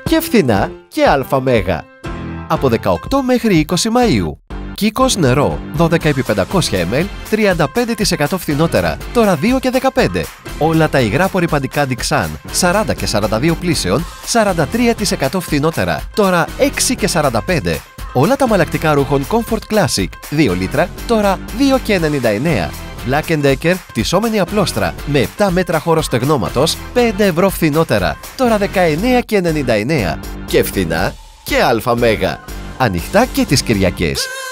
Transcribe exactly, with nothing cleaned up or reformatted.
και φθηνά και αλφα μέγα. Από δεκαοκτώ μέχρι είκοσι Μαΐου. Κίκος νερό δώδεκα επί πεντακόσια μιλιλίτρα τριάντα πέντε τοις εκατό φθηνότερα, τώρα δύο και δεκαπέντε. Όλα τα υγρά απορρυπαντικά Dixan σαράντα και σαράντα δύο πλήσεων σαράντα τρία τοις εκατό φθηνότερα, τώρα έξι και σαράντα πέντε. Όλα τα αμαλλακτικά ρούχων Comfort Classic δύο λίτρα, τώρα δύο και ενενήντα εννέα. Black εντ Decker πτυσσόμενη απλόστρα με επτά μέτρα χώρο στεγνώματος πέντε ευρώ φθηνότερα, τώρα δεκαεννέα και ενενήντα εννέα. Και φθηνά και αλφα μέγα. Ανοιχτά και τις Κυριακές.